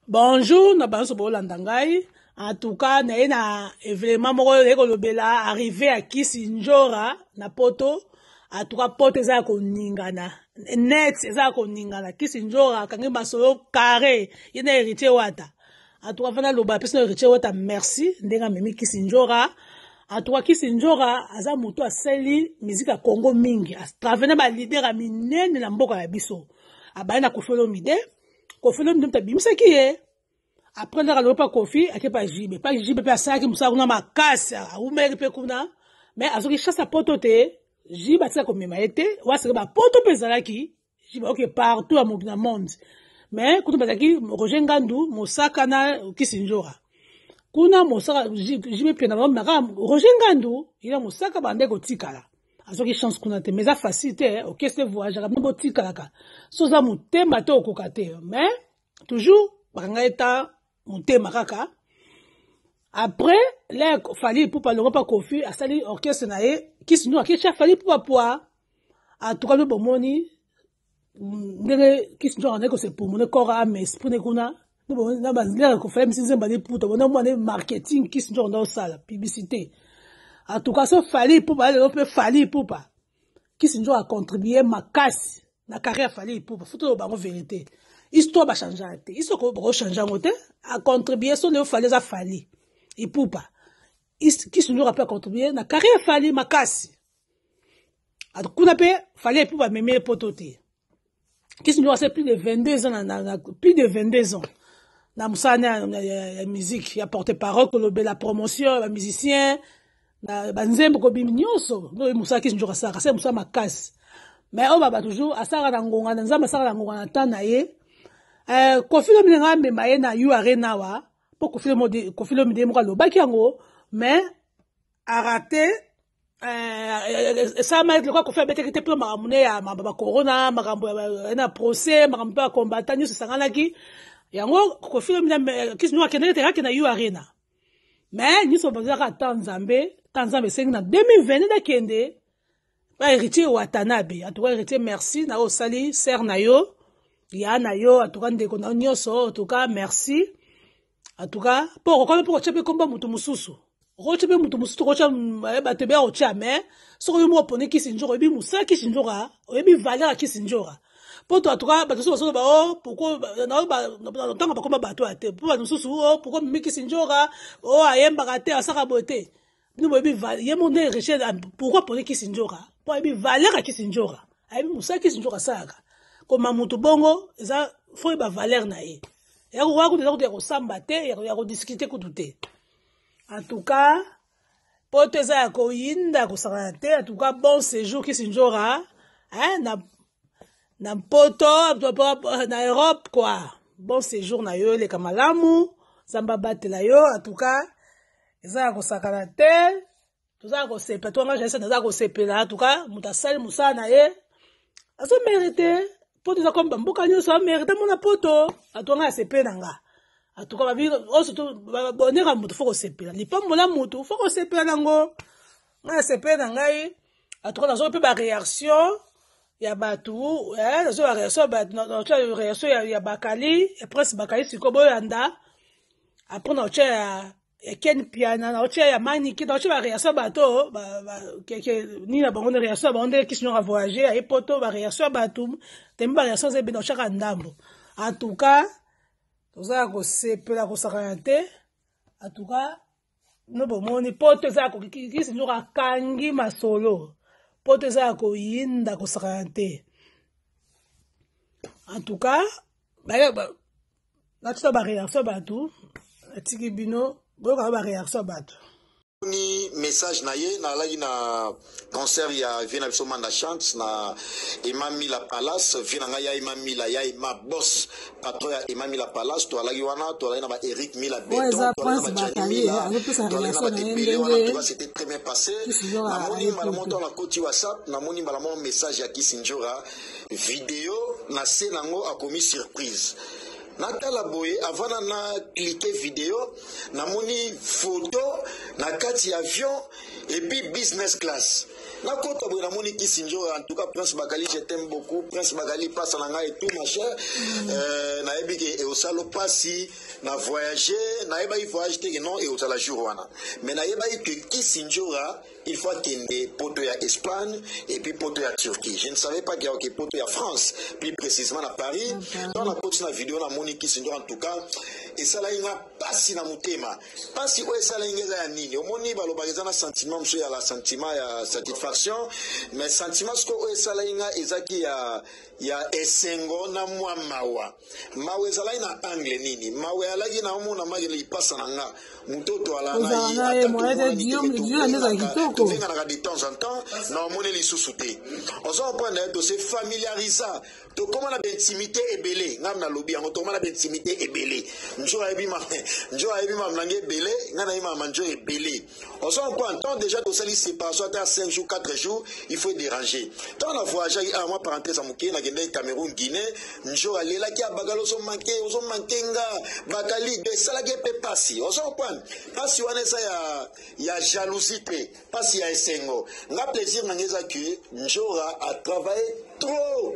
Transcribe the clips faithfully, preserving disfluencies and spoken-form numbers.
Bonjour, na banso bo landangai. En tout cas, na na événement moko ekolobela arrivé à Kisinjora na poto. En tout cas, poto eza ko ningana. Net eza ko ningana. Kisinjora kangi masolo carré. Yena héritier wata. En tout cas, fana loba pesa héritier wata merci. Ndenga memi Kisinjora. En tout cas, Kisinjora aza muto aseli musique ya Congo mingi. Travena ba leader a minene na mboka ya biso. Abaye na kofelo mide. Kofi lo mdemta bimisa ki ye. Après la ralopa Kofi, ake pa jibe. Pa jibe pe asaki musa kuna makasi. Umeri pe kuna. Mais azoki chassa poto te. Jibe atika komema ete. Waseke ba poto pe zalaki. Jibe ok partout à mon monde. Mais kutu bazaki Roger Ngandu Mosaka na Kisinjora. Kuna Mosaka jibe pe na maka Roger Ngandu ila Mosaka bande ko tikala. Azoki chance kuna te. Mais ça facilité. Ok c'est voyage. Rambo tikala ka. Soza mutema te okokate. Mais toujours bakanga eta mutema kaka. Après là fallait pour pas l'Europe Kofi a sali orchestre nae Kisinjora ki cha fallait pour poa a tout cas le bomoni ndenge Kisinjora ndeko c'est pour mon corps âme esprit ne kuna no na bazila ko fallait msinze mbali puta bona mwana marketing Kisinjora ndo sala publicité. En tout cas ça fallait pour pas l'Europe fallait pour pas Kisinjora a contribué makasi na carrière fallait pour pas faut to bango vérité. Histoire va changer. Histoire va changer ngote a contribué sur le fallait ça fallait. Et pour pas. Kisinjora a contribué na carrière fallait makasi. A kuna pe fallait pour pas mémer pototé. Kisinjora c'est plus de vingt-deux ans na plus de vingt-deux ans. Na musana la musique, il a porté parole que la promotion, la musicien na banzembo ko biminyoso. No musaka Kisinjora ça, c'est musaka makasi. Mais on va toujours à ça na ngonga na nzamba ça na ngonga na tanaye. Euh, Kofi lo minenga membaye na yu arena wa po Kofi lo mode Kofi lo mide mo lo baki yango mais a raté euh ça m'a le quoi Kofi abete kete plan makamune ya mababa corona makambo na procès makambo ya combattant nyo sangana ki yango Kofi lo mina Kisinjora kenele te ka na yu arena mais ni so bazaka Tanzambe Tanzambe cinq na deux mille vingt da kende ba héritier Watanabe en tout cas héritier merci na osali ser na yo ya na yo en tout cas ndeko na nyoso en tout cas merci en tout cas pour quand pour chepe komba mutu mususu ro chepe mutu mususu ro cha ba tebe o cha mais so yo mo pone Kisinjora bi musa Kisinjora o bi valeur Kisinjora pour toi en tout cas ba so so ba oh pourquoi na ba na tanga ba komba ba to ate pour ba mususu oh pourquoi mi Kisinjora oh ayemba ka te asaka bote nous bi valeur ye mo ne riche pourquoi pone Kisinjora pour bi valeur Kisinjora ay bi musa Kisinjora saka comme mutu bongo eza faut ba valeur na ye ya ko ko de ko samba te ya ko discuter ko douter en tout cas poto eza ko yinda ko sarate en tout cas bon séjour Kisinjora hein na na poto na Europe quoi bon séjour na yo le kamalamu samba batela yo en tout cas eza ko sakarate tout ça ko sepe to nga jesa na za ko sepela en tout cas mutasali musana ye aso mérité poto za komba mboka nyoso mérité mona poto atonga sepe nanga atuka ba vino oso bonera mutu foko sepela lipambola mutu foko sepela nango nga sepe nangai atuka nazo pe ba réaction ya batu eh nazo ba réaction ba na cha réaction ya ya bakali et presque bakali sikobo yanda après na cha ya ken piana na cha ya maniki na cha ba réaction bato ba ke ke ni na bango réaction ba onde Kisinjora voyager ay poto ba réaction batum temba réaction ze bino chaka ndambo en tout cas toza ko sepela ko sakante en tout cas no bomoni poto za ko Kisinjora kangi masolo poto za ko yinda ko sakante en tout cas ba ba na tsa ba réaction batou atiki bino boka ba réaction batou ni message na ye na lagi na concert ya vina biso manda chante na Imami la Palace vina nga ya Imami la ya ma boss patron ya Imami la Palace to lagi wana to lagi na ba Eric Mila Beton to lagi na ba Jeremy la to lagi na ba Tepele wana to c'était très bien passé na moni mbala monto na koti WhatsApp na moni mbala mon message ya Kisinjora vidéo na se nango a commis surprise natala boye avant na cliquer vidéo na moni photo na kati avion et puis business class Na kota boy na moni Kisinjora, en tout cas Prince Bakali, je t'aime beaucoup. Prince Bakali passe en et tout ma chère. Euh na ebi ke e osalo pasi na voyager, na eba i voyage te non e osala jour wana. Mais na eba i que Kisinjora il faut qu'il poto ya Espagne et puis poto ya Turquie. Je ne savais pas qu'il y a poto ya France, plus précisément à Paris. Dans la petite vidéo na moni Kisinjora en tout cas et ça là il a pasi na mutema. Pasi o ça là ngeza ya nini? O moni ba lo ba na sentiment monsieur ya la sentiment ya satisfaction, mais sentiment ce que o ça là nga ezaki ya ya esengo na mwa mawa. Mawe za là ina angle nini? Mawe alagi na mona magele ipasa na nga. Mutoto ala na yi de temps en temps, non, mon les sous-soutés. On s'en prend de se familiariser. Donc, comment la intimité est belée? Nous avons lobby, on tombe la intimité est belée. Nous avons dit, nous avons dit, nous avons belé, nous avons dit, belé. On s'en prend tant déjà de salir séparation à cinq jours, quatre jours, il faut déranger. Tant la voyage, à moi, parenthèse à Mouké, na Cameroun, Guinée, nous avons là qui a bagalo sont manqué, ils ont manqué, Bakali, de salagé peut passer. On s'en prend. Parce qu'il y a jalousie, parce qu'il y a esengo. N'a plaisir n'angeza que Njora a travaillé trop.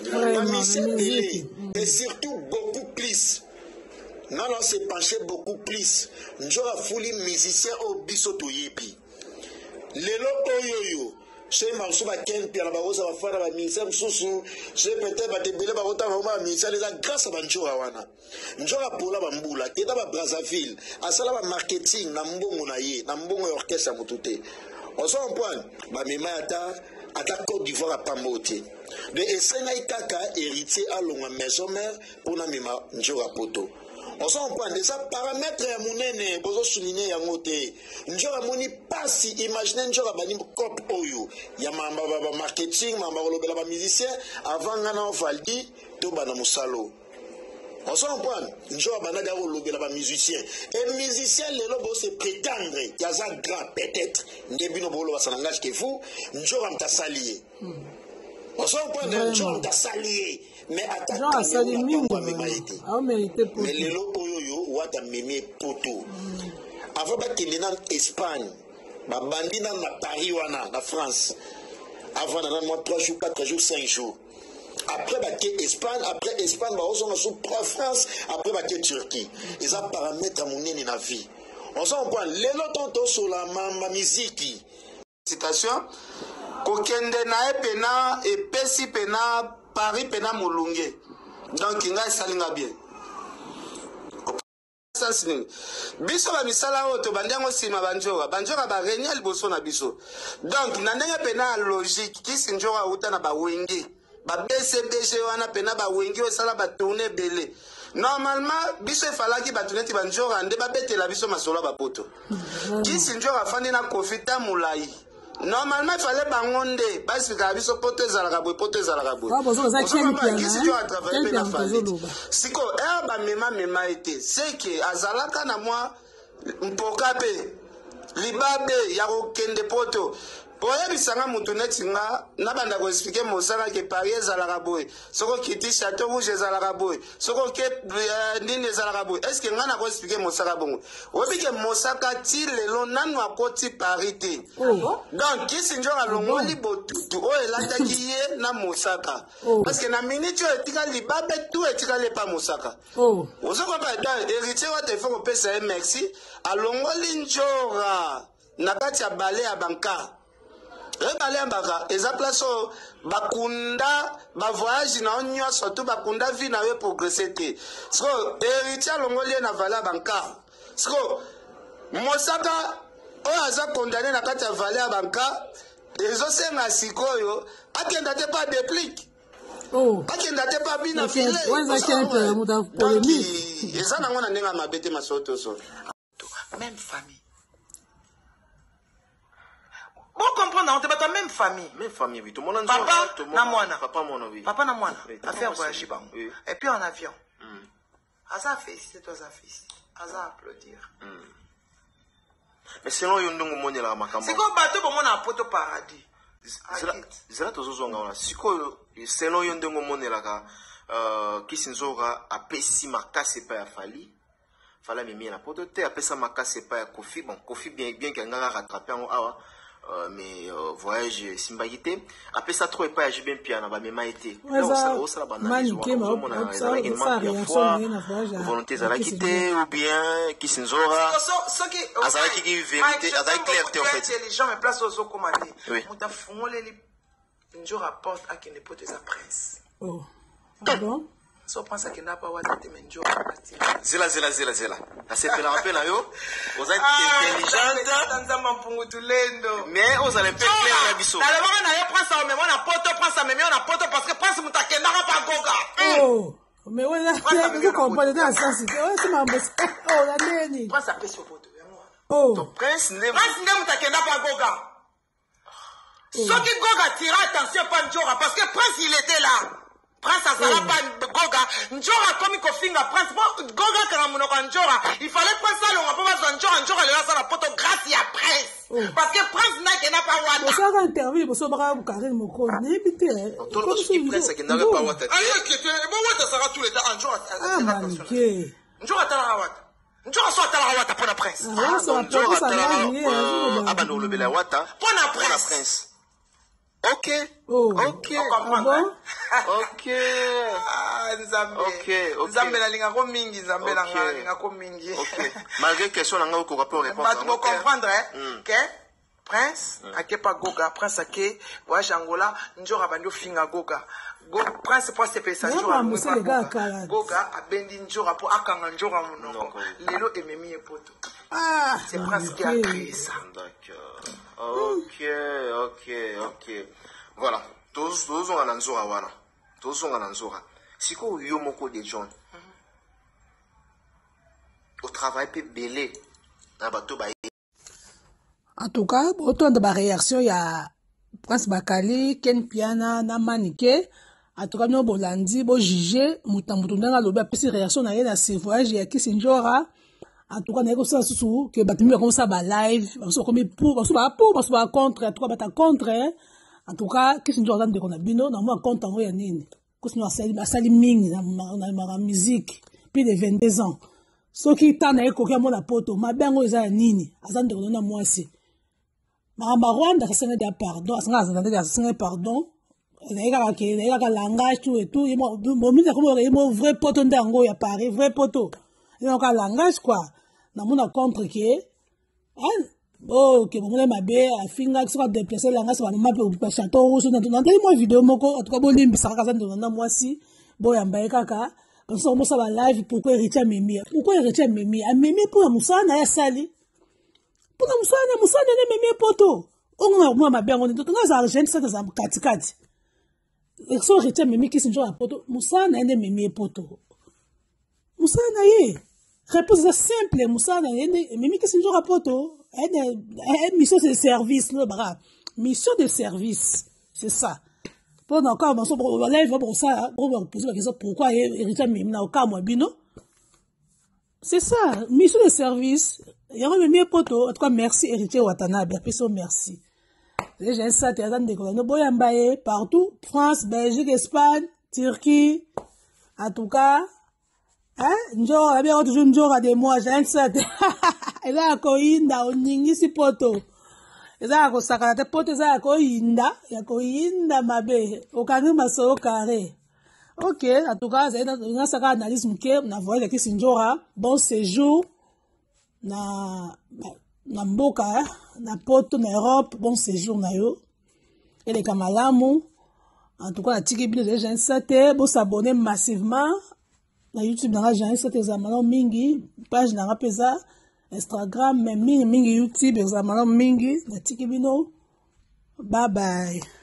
Et surtout beaucoup plus. Non, non, c'est penché beaucoup plus. Njora fouli musicien au bisoto yepi. Lelo oyoyo. C'est marso ba ken pia ba rosa ba fara ba ministère susu. C'est peut-être ba tebele ba rota ba ministère les grâce à Njora wana. Njora pola ba mbula, keda ba Brazzaville, asala ba marketing na mbongo na ye, na mbongo orchestre mutute. On s'en point, bah mema ata ata Côte d'Ivoire à Pambote. De Essenga Kaka héritier à longue maison mère pour na mema Njora poto. On s'en point des paramètres à monene bozo souligner ya ngote. Njora moni pasi imaginer Njora bani cop oyo. Ya mamba ba marketing, mamba lobela ba musicien avant ngana ofaldi to bana musalo. On s'en prend, Njora Banada Lobela ba musicien. Et musicien, les lobos se prétendre, il y a un grand peut-être, Nebino Bolo va langage qui est fou, Njora m'a salié. On s'en prend, Njora m'a salié. Mais attaque, on a mérité. Mais les lobos yo, ouata mémé poto. Avant qu'il y ait en Espagne, ba bandina na Paris wana, na France. Avant, on a trois jours, quatre jours, cinq jours. Après, bah, Espagne, après Espagne, bah, on a sous France, après, bah, Turquie. Ils ont paramètres à mon nez dans la vie. On s'en prend, les lots sur la ma musique. Citation. Kokende na e pena, et pesi pena, Paris pena moulunge. Donc, il y a salinga bien. Biso ba misala oto bandango sima banjora banjora ba renya liboso na biso. Donc, na ndenge pena logique, Kisinjora uta na ba wenge. Ba B C B G wana pena ba wengi osala ba tourner belé. Normalement biso falaki ba tourner ti banjora nde ba betela biso masolo ba poto. Kisinjora fandi na kofita mulai. Normalement il fallait bangonde basi ka biso poto ezala ka boy poto ezala ka boy. Ah bozo za champion. Kisinjora travailler na fali. Siko er ba mema mema été c'est que azalaka na moi mpokape libabe ya kokende poto. Oye bisanga mutu neti nga nabanda ko expliquer mosala ke Paris ezalaka boy soko kiti Château Rouge ezalaka boy soko ke nini ezalaka boy est-ce que nga na ko expliquer mosala bongo obi ke mosaka ti lelo nanu akoti Paris te donc Kisinjora longoli botutu o elataki ye na mosaka parce que na minute o etika libabe tout etika le pa mosaka ozoko pa dan héritier wa te faut pesa merci alongoli Njora na kati ya bale ya banka. Rebale mbaka eza place bakunda ba voyage na onyo surtout bakunda vie na we progresser te. So héritier longoli na vala banka. So mosaka o aza condamné na kati ya vala ya banka ezo senga sikoyo akenda te pas déplique. Oh. Akenda te pas bina file. Weza kente muda polémique. Eza na ngona ndenga mabete masoto so. Même famille. Bon comprendre, on te bat même famille. Même famille, oui. Tout le monde Papa, na moana. Papa, mon oui. Papa, na moana. Oui. A fait un voyage, oui. Et puis en avion. Mm. Aza fait, c'est toi, Aza fait. Aza applaudir. Mm. Mais sinon, il y a un monde là, ma camarade. C'est comme bateau pour mon apoto paradis. Zera tozo zonga wana. Siko, sinon, il y a un monde là, Kisinjora a pesi makase pa ya fali. Fala mimi na poto te a pesa makase pa ya Kofi. Bon, Kofi bien bien qu'il a rattrapé en awa. euh, mais euh, voyage simbaki te apesa trop epai ya Jibin Piana bamema ete osala banalize ozomona ezalaki manque ya foi volonté ezalaki te ou bien Kisi Nzora azalaki ki vérité azalaki clarté en fait les gens me place ozokoma te moto afungoleli Nzora porte akende poto eza prince. Oh, ah bon? So pense que n'a pas wata te Nzora parti. Zela zela zela zela. Na se pela rappel yo. Oza intelligente tanza mampungu tulendo. Mais oza le pe clair na biso. Na le moment na yo prince au même on a poto prince mais on a poto parce que prince mutakenda pa goga. Oh, mais ouais là, je comprends dans sens. Ouais, c'est mambo. Oh, la neni. Prince a pèse au poto. Oh. Ton prince ne prince ne mutakenda pa goga. Ceux qui Goga tira attention pas Nzora parce que Prince il était là. Prince a sala pas Goga. Nzora comme il finga Prince. Goga quand on a Nzora, il fallait Prince ça on va pas Nzora Nzora le là la poto grâce à Prince. Parce que Prince n'a qu'il n'a pas wata. Ça va intervenir pour ça bra Karine Moko ni bité. Tout le monde Prince qui n'a pas wata. Ah qui était bon wata ça va tous les temps Nzora. Ah maniqué. Nzora tala wata. Nzora soit tala wata pour la Prince. Ah Nzora tala. Ah bah nous le bela wata pour la Prince. Ok, oh. Ok, ah bon? Ok, ah, Nzambe, ok, ok. Nzambe na linga ko mingi, Nzambe na linga ko mingi. Ok. Malgré question na ngoko rapport réponse. Mais tu peux comprendre hein, que Prince ake pa Goga, Prince ake voyage Angola, Nzora bando finga Goga. Go Prince pour se pesa Nzora Goga. Goga abendi Nzora pour akanga Nzora monoko. Lelo ememi epoto. Ah, c'est Prince qui a créé ça. D'accord. Ok, ok, ok. Voilà. Tous, tous ont un Nzora wana. Tous ont un Nzora. Si ko yo moko de John. Au travail peut belé. Na bato ba. En tout cas, autant de réaction il y a Prince Bakali, Ken Piana, na Manike. En tout cas, nous bolandi, bo juger, mutambutu ndanga lobi apesi réaction na ye na ce voyage ya Kisi Nzora. En tout cas, nous avons sous que batimi comme ça ba live, parce que comme pour, parce que ba pour, parce que ba contre, en tout cas bata contre. En tout cas, Kisi Nzora de kona bino, na moi contre ngo ya nini. Kusi no asali asali mingi na na musique, plus de vingt-deux ans. Ce qui t'a na eko kia mona poto, ma bengo eza ya nini, azande kona moi si. Maramba Rwanda ça senga pardon, senga azande senga pardon. Naïka ke naïka langage tout et tout, mo mo mi comme mo vrai poto ndango ya Paris, vrai poto. Il y a un langage quoi. Dans mon contre qui est, hein, oh, que mon ma bé a finga qui soit déplacé langage sur le map ou pas château rouge dans dans les vidéos moko en tout cas bon limbi ça kaza dans moi si boy ambaye kaka comme ça on ça va live pourquoi héritier mimi pourquoi héritier mimi a mimi pour musana ya sali pour musana musana ne mimi poto on moi ma bé on tout dans argent ça dans kati kati et so héritier mimi qui s'enjoie poto musana ne mimi poto musana ye réponse simple musana ye mimi qui s'enjoie poto une mission de service là bara mission de service c'est ça pour encore on va pour live pour ça on va poser la question pourquoi héritier mimi na aucun moi bino c'est ça mission de service il y a même mieux poto en tout cas merci héritier Watanabe personne merci les gens ça t'es dans des colonnes boyambaye partout France Belgique Espagne Turquie en tout cas hein Nzora bien toujours Nzora de moi j'ai ça eza ko inda oningisi poto eza ko sakana te poto eza ko inda ya ko inda mabe okangi masoro carré. Ok, en tout cas c'est une saka analyse muke na voyage Kisi Nzora bon séjour na na mboka na poto na Europe bon séjour na yo et les kamalamu en tout cas la tiki bino les gens ça te bon s'abonner massivement na YouTube na gens ça te zamana mingi page na rapeza Instagram même mingi mingi YouTube zamana mingi na tiki bino bye bye.